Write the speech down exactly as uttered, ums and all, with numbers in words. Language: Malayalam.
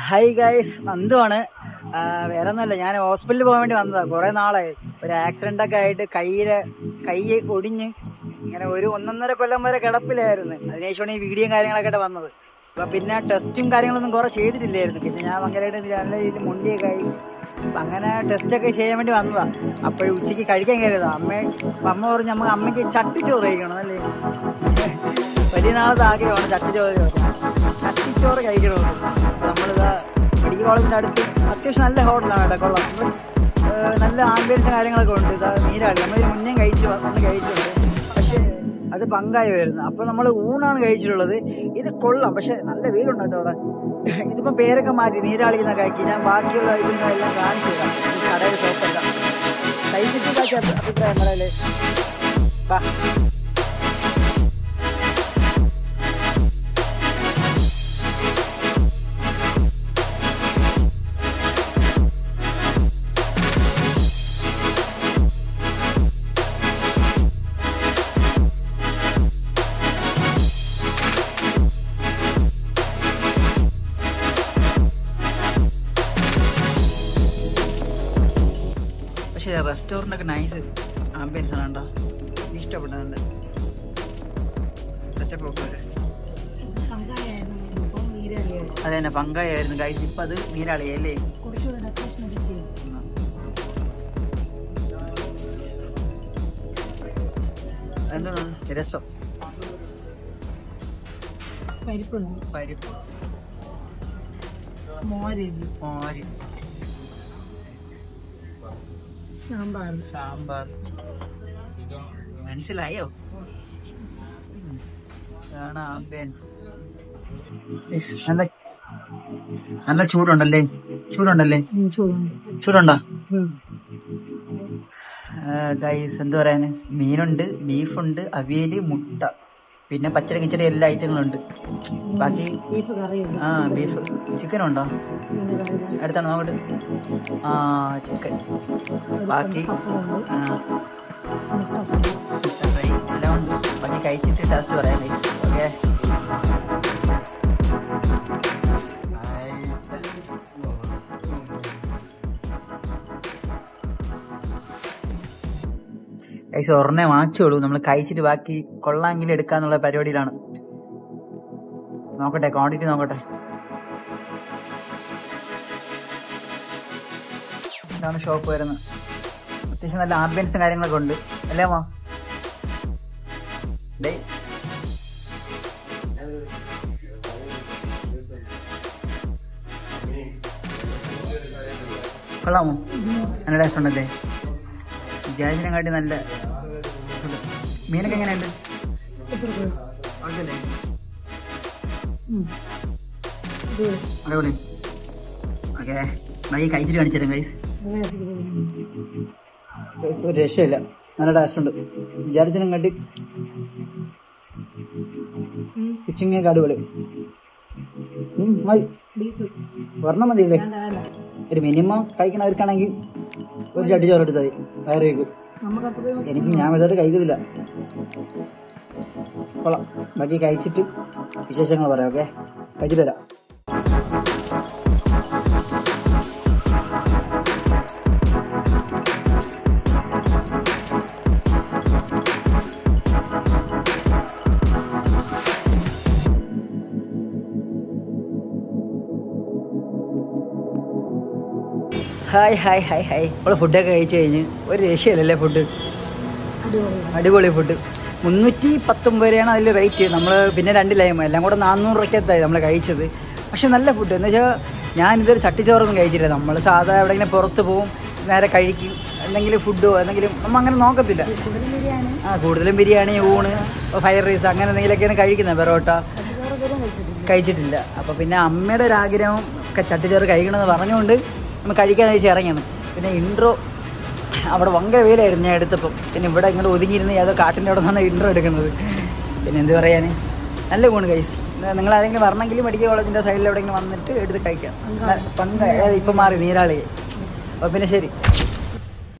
Hi guys, നന്ദുവാണ്. വേറെ ഒന്നുമല്ല, ഞാൻ ഹോസ്പിറ്റലിൽ പോകാൻ വേണ്ടി വന്നതാ. കുറെ നാളായി. ഒരു ആക്സിഡന്റ് ഒക്കെ ആയിട്ട് കയ്യില് കൈ ഒടിഞ്ഞ് ഇങ്ങനെ ഒരു ഒന്നൊന്നര കൊല്ലം വരെ കിടപ്പിലായിരുന്നു. അതിനുശേഷമാണ് ഈ വീഡിയോയും കാര്യങ്ങളൊക്കെ ആയിട്ട് വന്നത്. അപ്പൊ പിന്നെ ടെസ്റ്റും കാര്യങ്ങളൊന്നും കുറെ ചെയ്തിട്ടില്ലായിരുന്നു. പിന്നെ ഞാൻ ഭയങ്കരമായിട്ട് നല്ല രീതിയിൽ മുണ്ടിയൊക്കെ ആയി. അപ്പൊ അങ്ങനെ ടെസ്റ്റ് ഒക്കെ ചെയ്യാൻ വേണ്ടി വന്നതാ. അപ്പൊ ഉച്ചയ്ക്ക് കഴിക്കാൻ കയറിയതാ. അമ്മ അമ്മ പറഞ്ഞു നമുക്ക് അമ്മയ്ക്ക് ചട്ടിച്ചോറ് കഴിക്കണം അല്ലേ. വലിയ നാളത്തെ ആഗ്രഹമാണ് ചട്ടിച്ചോറ് ചട്ടിച്ചോറ് കഴിക്കണമെന്ന്. നമ്മളിതാ മെഡിക്കൽ കോളേജിന്റെ അടുത്ത് അത്യാവശ്യം നല്ല ഹോട്ടലാണ് കേട്ടോ, കൊള്ളാം. നല്ല ആംബിയൻസും കാര്യങ്ങളൊക്കെ ഉണ്ട്. ഇതാ നീരാളി നമ്മൾ മുന്നേ കഴിച്ച് വന്ന് കഴിച്ചിട്ടുണ്ട്. പക്ഷെ അത് പങ്കായി വരുന്നു. അപ്പൊ നമ്മൾ ഊണാണ് കഴിച്ചിട്ടുള്ളത്. ഇത് കൊള്ളാം, പക്ഷെ നല്ല വെയിലുണ്ട് കേട്ടോ അവിടെ. ഇതിപ്പോ പേരൊക്കെ മാറ്റി നീരാളി എന്നൊക്കെ ആക്കി. ഞാൻ ബാക്കിയുള്ള ഇതെല്ലാം കാണിച്ചു തരാം. കടയിൽ ഷോപ്പല്ല കഴിച്ചിട്ട് ബാക്കി അഭിപ്രായം പറയല്ലേ. വാ. പക്ഷേ റെസ്റ്റോറൻ്റ് ഒക്കെ നൈസ് ആംബിയൻസ് ആണ് കേട്ടോ, ഇഷ്ടപ്പെട്ടുണ്ട്. സെറ്റപ്പ് ഒക്കെ അത് തന്നെ പങ്കായായിരുന്നു ഗൈസ്. ഇപ്പം അത് നീരാളിയല്ലേ. എന്താണ് രസം, പരിപ്പ് പരിപ്പ് മോര് മോര് സാമ്പാർ സാമ്പാർ മനസ്സിലായോ? ആംബിയൻസ് നല്ല നല്ല ചൂടുണ്ടല്ലേ, ചൂടുണ്ടല്ലേ ചൂടുണ്ടോ ഗൈസ്? എന്ത് പറയാന്, മീനുണ്ട്, ബീഫുണ്ട്, അവിയല്, മുട്ട, പിന്നെ പച്ചടി കിച്ചടി എല്ലാ ഐറ്റങ്ങളുണ്ട്. ബാക്കി ആ ബീഫ് ചിക്കനുണ്ടോ? അടുത്താണ് നോക്കട്ടെ. ആ ചിക്കൻ, ബാക്കി ആ മുട്ട ഫ്രൈ എല്ലാം ഉണ്ട്. ബാക്കി കഴിച്ചിട്ട് ടേസ്റ്റ് പറയാം ഗൈസ്. ഓക്കെ, ഗൈസ് ഒരെണ്ണേ വാങ്ങിച്ചോളൂ. നമ്മൾ കഴിച്ചിട്ട് ബാക്കി കൊള്ളാമെങ്കിൽ എടുക്കാന്നുള്ള പരിപാടിയിലാണ്. നോക്കട്ടെ, ക്വാണ്ടിറ്റി നോക്കട്ടെ. ഇതാണ് ഷോപ്പ് വരുന്നത്. അത്യാവശ്യം നല്ല ആംബിയൻസും കാര്യങ്ങളൊക്കെ ഉണ്ട് അല്ലേ മാ? ഡേ കൊള്ളാമോ? നല്ല ടേസ്റ്റ് ഉണ്ടല്ലേ? വിചാരിച്ചിനെക്കാട്ടി നല്ല. മീനൊക്കെ എങ്ങനെയുണ്ട്? അടിപൊളി. ഓക്കെ, ബാക്കി കഴിച്ചിട്ട് കാണിച്ചു തരാം ഗൈസ്. ഒരു രക്ഷയില്ല, നല്ല ടേസ്റ്റ് ഉണ്ട്. വിചാരിച്ചിനെക്കാട്ടി പിച്ചിങ്ങൊക്കെ അടിപൊളി. ഒരെണ്ണം മതിയില്ലേ? ഒരു മിനിമം കഴിക്കണവർക്കാണെങ്കിൽ ഒരു ചട്ടി ചോറ് എടുത്താൽ മതി, വയറ് വയ്ക്കും. എനിക്ക് ഞാൻ വെറുതെ കഴിക്കുന്നില്ല. കൊള്ളാം. ബാക്കി കഴിച്ചിട്ട് വിശേഷങ്ങൾ പറയാം. ഓക്കെ, കഴിച്ചിട്ട് തരാം. ഹായ് ഹായ് ഹായ് ഹായ് നമ്മൾ ഫുഡൊക്കെ കഴിച്ച് കഴിഞ്ഞ് ഒരു രക്ഷയില്ലല്ലേ. ഫുഡ് അടിപൊളി ഫുഡ്. മുന്നൂറ്റി പത്തൊമ്പത് രൂപയാണ് അതിൽ റേറ്റ്. നമ്മൾ പിന്നെ രണ്ട് ലൈം എല്ലാം കൂടെ നാന്നൂറ് രൂപയ്ക്കത്തായി നമ്മൾ കഴിച്ചത്. പക്ഷെ നല്ല ഫുഡ്. എന്ന് വെച്ചാൽ ഞാനിതൊരു ചട്ടിച്ചോറൊന്നും കഴിച്ചില്ല. നമ്മൾ സാധാ എവിടെയെങ്കിലും പുറത്ത് പോവും, നേരെ കഴിക്കും, എന്തെങ്കിലും ഫുഡോ എന്തെങ്കിലും നമ്മൾ അങ്ങനെ നോക്കത്തില്ല. ആ കൂടുതലും ബിരിയാണി, ഊണ്, ഫ്രൈഡ് റൈസ് അങ്ങനെ എന്തെങ്കിലുമൊക്കെയാണ് കഴിക്കുന്നത്. പെറോട്ട കഴിച്ചിട്ടില്ല. അപ്പോൾ പിന്നെ അമ്മയുടെ ഒരു ആഗ്രഹം ചട്ടിച്ചോറ് കഴിക്കണമെന്ന് പറഞ്ഞുകൊണ്ട് നമ്മൾ കഴിക്കാൻ വെച്ച് ഇറങ്ങിയാണ്. പിന്നെ ഇൻട്രോ അവിടെ ഭയങ്കര വെയിലായിരുന്നു ഞാൻ എടുത്തപ്പം. പിന്നെ ഇവിടെ ഇങ്ങനെ ഒതുങ്ങിയിരുന്ന് ഏതോ കാട്ടിൻ്റെ അവിടെ നിന്നാണ് ഇൻട്രോ എടുക്കുന്നത്. പിന്നെ എന്ത് പറയാൻ, നല്ല ഗുണം ഗൈസ്. നിങ്ങൾ ആരെങ്കിലും വരണമെങ്കിൽ മെഡിക്കൽ കോളേജിൻ്റെ സൈഡിൽ എവിടെയെങ്കിലും വന്നിട്ട് എടുത്ത് കഴിക്കാം. പങ്ക ഇപ്പം മാറി നീരാളി. അപ്പോൾ പിന്നെ ശരി.